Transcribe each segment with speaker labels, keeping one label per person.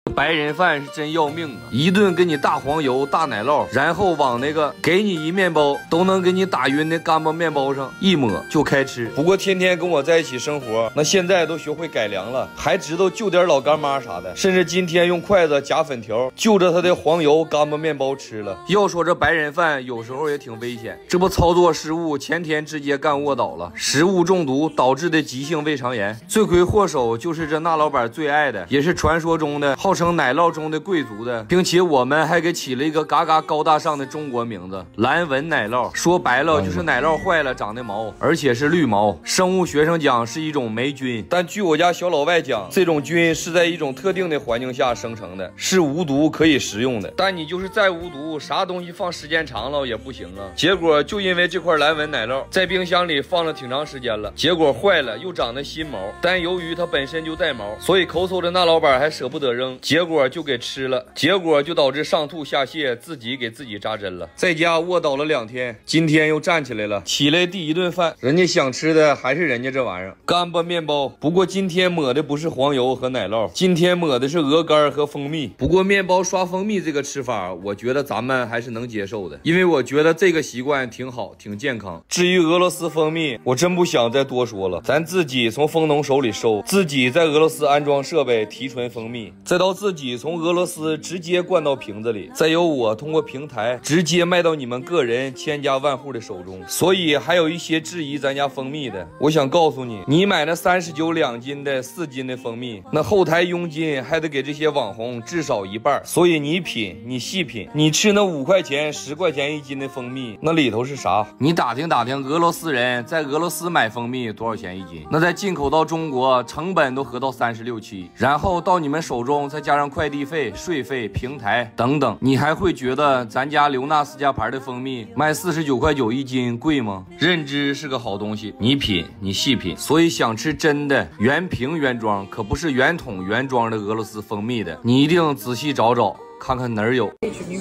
Speaker 1: 白人饭是真要命啊！一顿给你大黄油、大奶酪，然后往那个给你一面包都能给你打晕的干巴面包上一抹就开吃。不过天天跟我在一起生活，那现在都学会改良了，还知道就点老干妈啥的，甚至今天用筷子夹粉条，就着他的黄油干巴面包吃了。要说这白人饭有时候也挺危险，这不操作失误，前天直接干卧倒了，食物中毒导致的急性胃肠炎，罪魁祸首就是这那老板最爱的，也是传说中的号称奶酪中的贵族的，并且我们还给起了一个嘎嘎高大上的中国名字——蓝纹奶酪。说白了就是奶酪坏了长的毛，而且是绿毛。生物学上讲是一种霉菌，但据我家小老外讲，这种菌是在一种特定的环境下生成的，是无毒可以食用的。但你就是再无毒，啥东西放时间长了也不行啊。结果就因为这块蓝纹奶酪在冰箱里放了挺长时间了，结果坏了又长的新毛，但由于它本身就带毛，所以抠搜的那老板还舍不得扔，结果就给吃了，结果就导致上吐下泻，自己给自己扎针了。在家卧倒了2天，今天又站起来了，起来第一顿饭，人家想吃的还是人家这玩意儿干巴面包，不过今天抹的不是黄油和奶酪，今天抹的是鹅肝和蜂蜜。不过面包刷蜂蜜这个吃法，我觉得咱们还是能接受的，因为我觉得这个习惯挺好，挺健康。至于俄罗斯蜂蜜，我真不想再多说了，咱自己从蜂农手里收，自己在俄罗斯安装设备提纯蜂蜜，再到自己从俄罗斯直接灌到瓶子里，再由我通过平台直接卖到你们个人千家万户的手中。所以还有一些质疑咱家蜂蜜的，我想告诉你，你买那39 2斤的4斤的蜂蜜，那后台佣金还得给这些网红至少1半，所以你品，你细品，你吃那5块钱10块钱1斤的蜂蜜，那里头是啥？你打听打听俄罗斯人在俄罗斯买蜂蜜多少钱1斤，那再进口到中国成本都合到36、7，然后到你们手中再加上快递费、税费、平台等等，你还会觉得咱家刘纳斯家牌的蜂蜜卖49块9一斤贵吗？认知是个好东西，你品，你细品。所以想吃真的原瓶原装，可不是原桶原装的俄罗斯蜂蜜的，你一定仔细找找，看看哪儿有。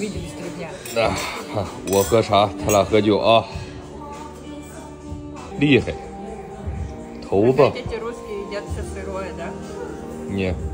Speaker 1: 我喝茶，他俩喝酒啊，厉害，头发，你。